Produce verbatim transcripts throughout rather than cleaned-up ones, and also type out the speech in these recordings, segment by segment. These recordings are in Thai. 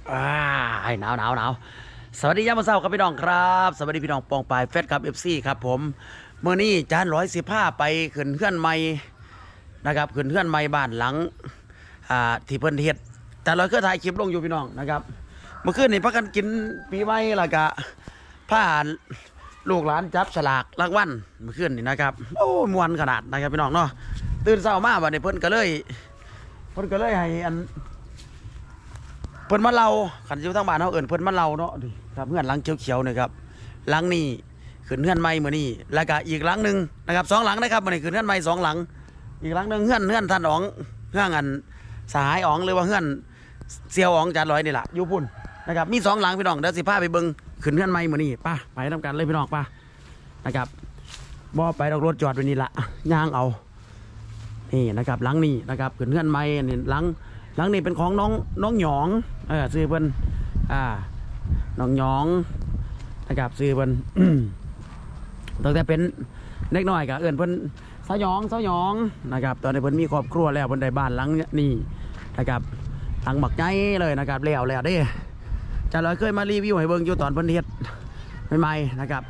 อ่าให้หนาวหนาวหนาวสวัสดียามเช้าครับพี่น้องครับสวัสดีพี่น้องปองปายเฟสครับเอฟซีครับผมเมื่อนี้จานร้อยสิบห้าไปขึ้นเพื่อนใหม่นะครับขึ้นเพื่อนใหม่บ้านหลังอ่าที่เพิ่นเฮ็ดจานร้อยก็ถ่ายคลิปลงอยู่พี่น้องนะครับเมื่อคืนนี่พักกันกินปีใหม่แล้วก็ผ่านลูกหลานจับฉลากรางวัลเมื่อคืนนี่นะครับโอ้มวนขนาดนะครับพี่น้องเนาะตื่นเช้ามาวันนี้เพิ่นก็เลยเพิ่นก็เลยให้อันเพิ่นมาเล่าขันอยู่ทางบ้านเขาเอิ้นเพิ่นมาเล่าเนาะดิครับเพื่อนหลังเขียวๆนี่ครับหลังนี้ขึ้นเพื่อนใหม่มื้อนี้แล้วก็อีกหลังหนึ่งนะครับสองหลังนะครับมื้อนี้ขึ้นเพื่อนใหม่สองหลังอีกหลังหนึ่งเพื่อนเพื่อนท่านอ๋องเพื่อนอันสหายอ๋องหรือว่าเพื่อนเสี่ยวอ๋องจานลอยนี่แหละอยู่พุ่นนะครับมีสองหลังพี่น้องเดี๋ยวสิพาไปเบิ่งขึ้นเพื่อนใหม่มื้อนี้ป่ะไปทำกันเลยพี่น้องป่ะนะครับบ่ไปดอกรถจอดไว้นี่ละย่างเอานี่นะครับหลังนี้นะครับขึ้นเพื่อนใหม่นี่หลังหลังนี้เป็นของน้องน้องหยองเออซื้อเพิ่นอ่าน้องหยองนะครับซื้อเพิ่นตั้งแต่เป็นเล็กน้อยก็เอิ้นเพิ่นสาวหยองสาวหยองนะครับตอนนี้เพิ่นมีครอบครัวแล้วเพิ่นได้บ้านหลังนี้นะครับหลังบักใหญ่เลยนะครับแล้วแล้วเด้จาลอยเคยมารีวิวให้เบิ่งอยู่ตอนเพิ่นเฮ็ดใหม่ๆนะครับ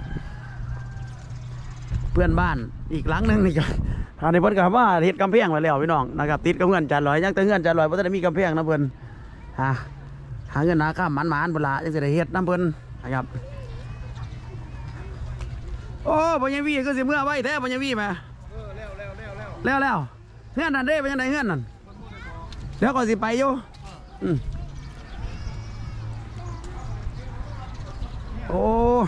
เพื่อนบ้านอีกหลังนึงนี่ก็อันนี้เพิ่นก็ว่าเฮ็ดกำแพงไว้แล้วพี่น้องนะครับติดกับเงินจานลอยยังแต่เงินจานลอยบ่ทันได้มีกำแพงนะเพิ่นหาหาเงินหาข้ามหมานๆพุ่นล่ะจังสิได้เฮ็ดนำเพิ่นนะครับโอ้บ่ยังวีคือสิเมื่อไว้แท้บ่ยังวีแม่เออแล้วแล้วแล้วแล้วเฮือนนั่นเด้เป็นจังได๋เฮือนนั่นเดี๋ยวก็สิไปอยู่อืมโอ้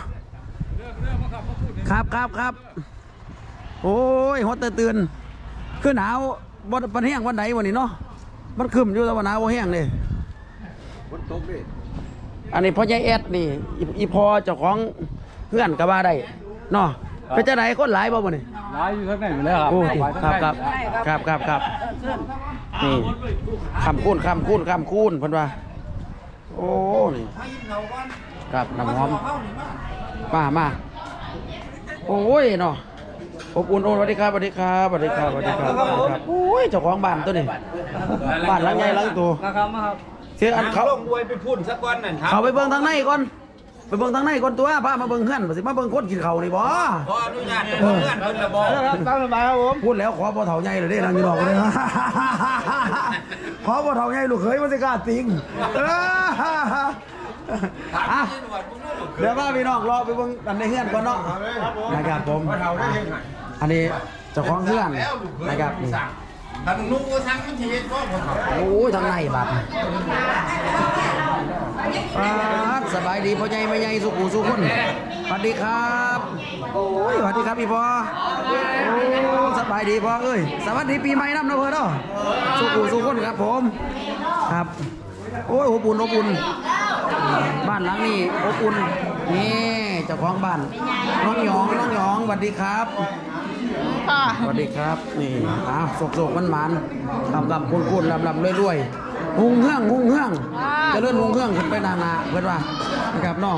ครับครับครับโอ้ยฮอตตื่นคือหนาวบนปันแห้งวันไหนวันนี้เนาะมันขึ้นอยู่แต่ว่าหนาวบ่แห้งเลยฝนตกดิอันนี้พ่อใหญ่แอดนี่อีพอเจ้าของเพื่อนก็ว่าได้เนาะเป็นจะไหนคนหลายบ่บ่นี่หลายอยู่ทั้งไหนอยู่แล้วครับโอ้ครับครับครับครับครับนี่คำคูนคำคูนคำคูนเพิ่นว่าโอ้นี่ครับน้ำหอมมามาโอ้ยเนาะอบอุ่นโอ้สวัสดีครับสวัสดีครับสวัสดีครับสวัสดีครับโอ้ยเจ้าของบ้านตัวนี้บ้านหลังใหญ่หลังโตนะครับมาครับเสียอันเขาลงบวยไปพุ่นสักวันนั่นครับเขาไปเบิ่งทางในก่อนไปเบิ่งทางในก่อนตัวพามาเบิ่งเฮือนสิมาเบิ่งคนกินข้าวนี่บ่ขออนุญาตเพื่อนเพิ่นละบ่ครับตามสบายครับผมพูดแล้วขอบ่เฒ่าใหญ่เลยเด้นางนี่บอกเลยขอบ่เฒ่าใหญ่ลูกเขยบ่สิกล้าติงอ่ะเดี๋ยวว่าพี่น้องรอไปเบิ่งกันในเฮือนก่อนเนาะนะครับผมอันนี้เจ้าของเฮือนนะครับนี่ทางนู้นก็ทางมันสิเฮ็ดบ่ผมโอ้ยทางในบัดสบายดีพ่อใหญ่แม่ใหญ่สุขุสุขคนสวัสดีครับโอ้ยสวัสดีครับพี่พ่อโอ้สบายดีพ่อเอ้ยสวัสดีปีใหม่น้ำนะเพื่อนเนาะสุขุสุขคนครับผมครับโอ้ยอบอุ่นอบอุ่นบ้านหลังนี้อบอุ่นนี่เจ้าของบ้านน้องหยองน้องหยองสวัสดีครับสวัสดีครับนี่อ้าวโศกๆมันมันลำลำคุ้นๆลำลำรวยๆหุงเฮื่องหุงเฮื่องจะเลื่อนหุงเฮื่องขึ้นไปนานาเพื่อนว่านะครับน้อง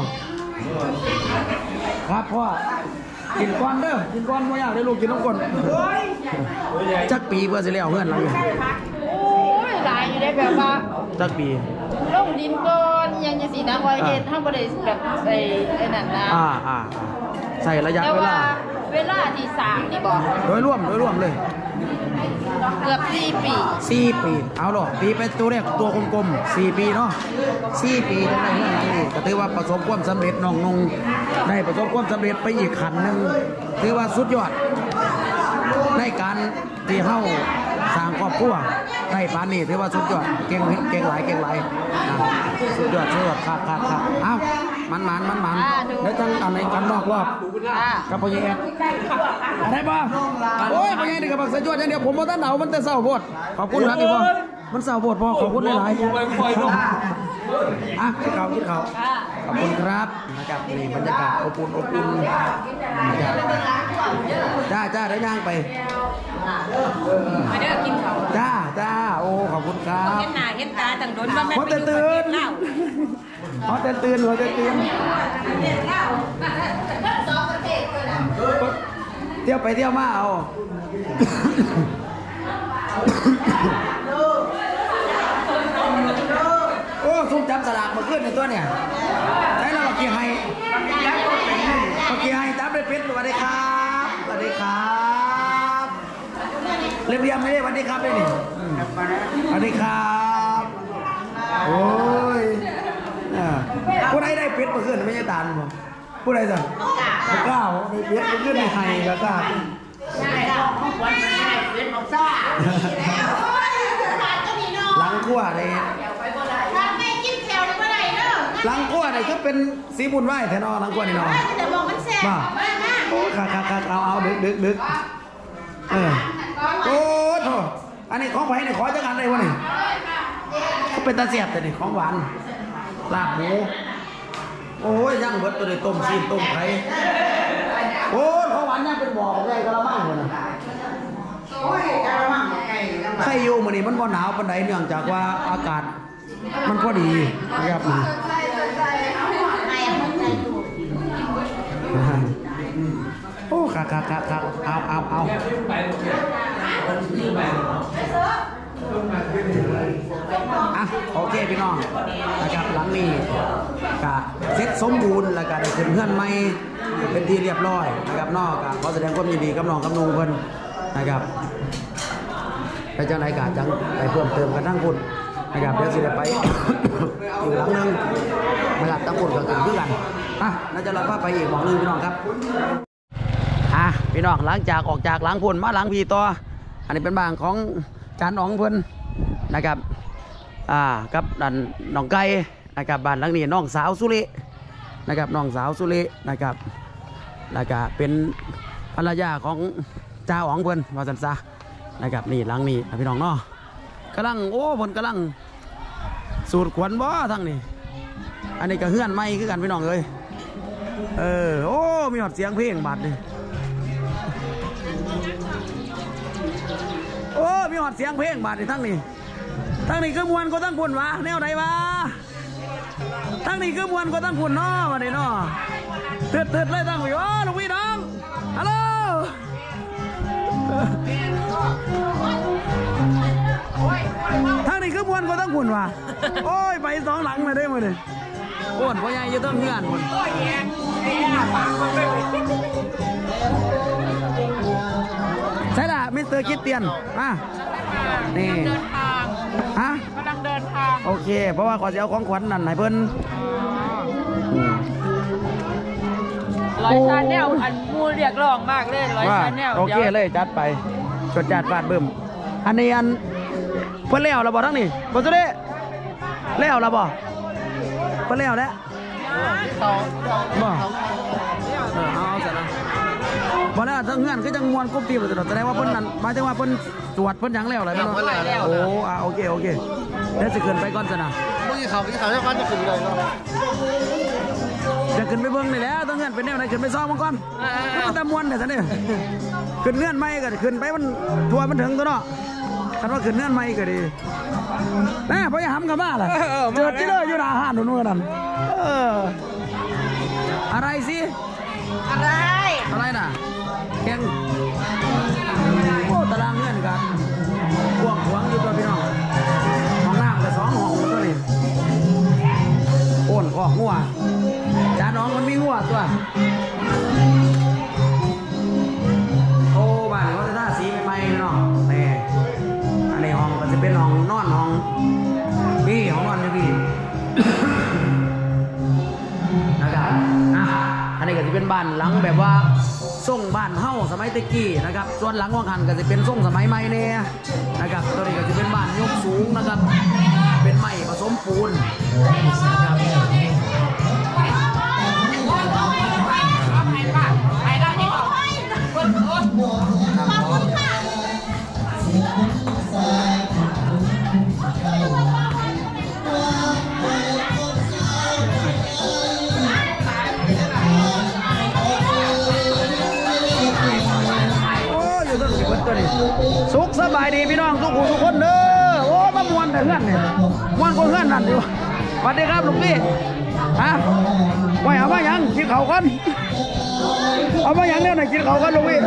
ครับพ่อกินก้อนเด้อกินก้อนไม่อยากได้ลูกกินน้ำก้นจักปีเพื่อสิเลี้ยวเพื่อนเราอยู่โอ้ยหลายอยู่ได้แบบว่าจักปีลงดินก้อนยังจะสีน้ำไว้เห็นถ้าบริสุทธิ์แบบไอ้ไอ้นั่นนะอ่าอ่าใส่ระยะเวลาเวลาที่สามนี่บอกโดยร่วมโดยร่วมเลยเกือบสี่ปีสี่ปีเอาหรอปีเป็นตัวแรกตัวกลมๆสี่ปีเนาะสี่ปีได้เรื่องนี้ก็ถือว่าประสบความสำเร็จน้องนงได้ประสบความสำเร็จไปอีกขันหนึ่งถือว่าสุดยอดในการที่เข้าสร้างครอบครัวได้ปานนี้ถือว่าสุดยอดเก่งเก่งหลายเก่งหลายสุดยอดสุดยอดครับครับครับเอ้ามันมันมันมันแล้วจังอันไหนกันนอกรอบกับพ่อใหญ่แอดอะไรบ้างโอ้ยพ่อใหญ่นี่กับบักสะจวดอย่างเดียวผมมาตั้งหนาวมันแต่เศร้าโพดขอบคุณครับพี่พ่อมันเศร้าโพดพ่อขอบคุณหลายๆอ่ะกินข้าวกินข้าวขอบคุณครับนะครับนี่บรรยากาศอบอุ่นอบอุ่นนะครับจ้าจ้าได้ย่างไปมาเด้อกินข้าวจ้าจ้าโอ้ขอบคุณครับเห็นหน้าเห็นตาจังโดนว่าแม่ตื่นตื่นหัวเต้นตื่นหัวเต้นตื่นเที่ยวไปเที่ยวมาเอาโอ้สมใจจับสลากมาขึ้นในตัวเนี่ยใช่เราเมื่อกี้ให้เมื่อกี้ให้จับได้เป็ดสวัสดีครับสวัสดีครับเรียบเรียมไม่ได้สวัสดีครับได้นี่สวัสดีครับโอ้ยผู้ใดได้เป็ดมาขึ้นไม่ใช่ตาลบ่ผู้ใดสั่งกล้าได้เป็ดมาขึ้นในไห้ก็กล้าหลังขั้วเลยหลังขั้วเนี่ยก็เป็นสีบุญไหวแทนอหลังขั้วนี่เนาะมาโอ้ขาขาขาเอาเอาดึกดึกดึกเออโอ้โหอันนี้ของไผ่เนี่ยขอจังอันเลยวะนี่เขาเป็นตาเสียบแต่นี่ของหวานลาบหมูโอ้ยย่างเบิดตัวนี้ต้มซีนต้มไข่โอ้ยของหวานย่างเป็นบ่อใหญ่กระมังเลยนะไข่ยูมันนี่มันบ่หนาวปานใดเนื่องจากว่าอากาศมันพอดีนะครับโอ้ค่ะค่ะค่ะค่ะเอาเอาเอาอ่ะโอเคพี่น้องนะครับหลังนี้กะเซ็ตสมบูรณ์แล้วก็ได้ขึ้นเพื่อนใหม่เป็นที่เรียบร้อยนะครับนอกกะขอแสดงความยินดีกับน้องกับนุ่งเพิ่นนะครับไปเจ้าไหนกะจังไปเพิ่มเติมกันทั้งคุณนะครับเดี๋ยวสิได้ไป อีกหลังนึงนะครับทั้งคุณก็ขึ้นเพื่อกันอ่ะน่าจะเราพาไปอีกหมองนึงพี่น้องครับอ่ะพี่น้องหลังจากออกจากหลังพุ่นมาหลังพีต่ออันนี้เป็นบ้านของจานอ๋องเพิ่นนะครับอ่ากับดันน้องไก่นะครับบ้านหลังนี้น้องสาวสุรินะครับน้องสาวสุรินะครับแล้วก็เป็นภรรยาของจ่าอ๋องเพิ่นว่าสันซะนะครับนี่หลังนี้พี่น้องเนาะกำลังโอ้เพิ่นกำลังสูตรขวัญบ่ทั้งนี้อันนี้ก็เฮือนไม้คือกันพี่น้องเลยเออโอ้มีหอดเสียงเพลงบาดเลยโอ้มีหอดเสียงเพลงบาดเลยทั้งนี้ทั้งนี้คือมวนก็ตั้งพุ่นวะแนวไหนวะทั้งนี้คือมวนก็ตั้งพุ่นเนาะมาดิเนาะเตืดๆเลยตั้งอยู่โอ้ลูกพี่น้องฮัลโหลทั้งนี้คือมวนก็ตั้งพุ่นวะโอ้ยไปสองหลังเลยได้มาเลยโอ้นพ่อใหญ่จะต้องเงื่อนพุ่นใช่ละมิสเตอร์คิดเตียนอ่ะนี่ฮะกำลังเดินทางโอเคเพราะว่าขอจะเอาของขวัญนั่นให้เพิ่นร้อยชาแนลอันมูเรียกร้องมากเลยร้อยชาแนลโอเคเลยจัดไปจดจัดฟาดบึ้มอันนี้อันเพิ่นเลี้ยวเราบ่ทั้งนี้บ่สุดเด้เลี้ยวเราบ่เพิ่นเลี้ยวแล้วบ่เออเอาเสร็จแล้วบ่แล้วทั้งเงื่อนก็จังมวนกุ๊บตีบ่ตลอดแสดงว่าเพิ่นนั่นหมายถึงว่าเพิ่นตรวจเพิ่นยังแล้วอะไรบ่โอ้อ่ะโอเคโอเคเดี๋ยวสิขึ้นไปก่อนซะนะเมื่อกี้เขาเมื่อกี้เขาจะกันจะขึ้นเลยเนาะจะขึ้นไปเบิ่งนี่แหละต้องเงื่อนเป็นแนวไหนขึ้นไปซ้อมมันก่อนมันแต่มวนแต่ซะนี่ขึ้นเงื่อนใหม่ก็ขึ้นไปมันทัวร์มันถึงตัวเนาะคันว่าขึ้นเงื่อนใหม่ก็ดีแม่พ่ออย่าหำกันมาล่ะเจอที่เลยอยู่หน้าห้านนู่นนั่นเอออะไรสิอะไรอะไรน่ะแข่งโอ้ตารางเงื่อนกันพวงพวงอยู่ตัวพี่น้องห้องน้ำกับสองห้องตัวนี้โอนออกงัวจานน้องมันมีงัวตัวโอ้บ้านเขาจะท่าสีใหม่ๆพี่น้องแต่อันนี้ห้องก็จะเป็นห้องนอนห้องพี่ห้องนอนนี่พี่นะครับอ่ะอันนี้ก็จะเป็นบ้านหลังแบบว่าส่งบ้านเฮ้าสมัยตะกี้นะครับส่วนหลังว่างหันก็จะเป็นส่งสมัยใหม่เนี่ยนะครับตัวนี้ก็จะเป็นบ้านยกสูงนะครับเป็นไม้ผสมปูนนะครับสุขสบายดีพี่น้องทุกผู้ทุกคนเด้อโอ้มามวนแต่เพื่อนเนี่ยมวนคนเพื่อนนั่นอยู่สวัสดีครับลุงพี่ฮะไว้เอามายังกินเขากันเอามายังเนี่ยหน่อยกินเขากันลุงพี่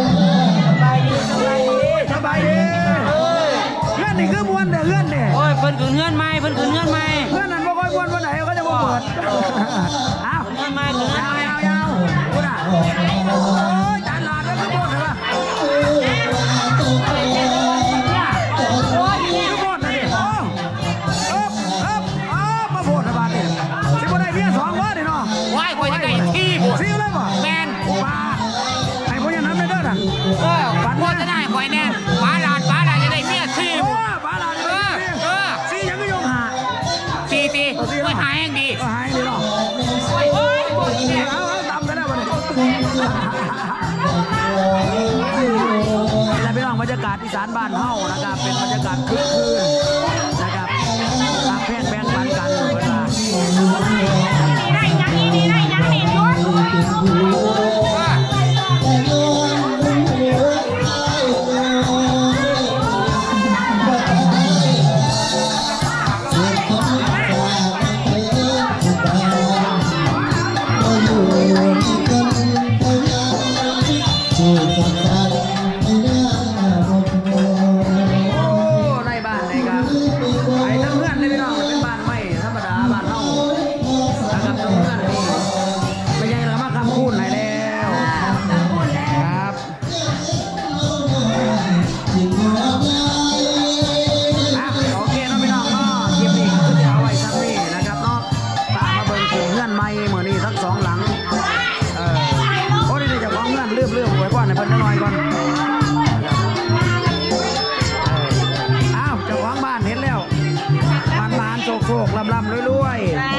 สบายดีสบายดีเพื่อนนี่คือมวนแต่เพื่อนเนี่ยโอ้ยเพิ่นขึ้นเงื่อนไม้เพิ่นขึ้นเงื่อนไม้เพื่อนนั้นบ่ค่อยม้วนวันไหนก็จะมาเปิดอ้าวเงื่อนไม้ขึ้นเงื่อนยาวไม้ยาวยาวพูดอ่ะโอ้ยจานหลอดแล้วก็พูดเลยป่ะโอ้ยพูดเลยดิโอ้เอ๊บเอ๊บอ้าวมาพูดนะบ้านนี่สิบ่ได้เมียสองวันนี่เนาะว้ายคอยจะได้ที่บุซิ่งเลยป่ะแมนป้าไอ้พวกนี้นั้นไม่เด้อน่ะเออพอจะได้คอยแน่ป้าหลานป้าหลานจะได้เมียที่โอ้บุป้าหลานเออเออซียังไม่ยอมหาตีตีไม่หายแห่งดีก็หายเลยเนาะโอ้ยโอ้ยเอาเอาตำกันได้ป่ะเนี่ยและพี่น้องบรรยากาศอีสานบ้านเฮานะครับเป็นบรรยากาศคึกคืนนะครับตามแพงแบ่งปันกันเวลาได้ยังนี่นี่ได้ยังนี่ยุดในบ้านนี่ครับไอ้ทั้งเพื่อนเลยพี่น้องเป็นบ้านไม่ธรรมดาบ้านเฮานะครับทั้งเพื่อนนี่ไม่ใช่ละมาคำคูณไหนแล้วครับอ่ะโอเคเนาะพี่น้องเนาะคลิปนี้ก็จะเอาไว้สักนี้นะครับเนาะตามมาเบิ่งถึงเพื่อนไม่เหมือนนี่ทั้งสองหลังเออโอ้นี่จะของเพื่อนเลื่อมเลื่อมไว้ก่อนให้เพิ่นน้อยก่อน อ้าวเจ้าของบ้านเห็นแล้วบ้านบ้านโศกโศกลำลำรวยรวยจ้า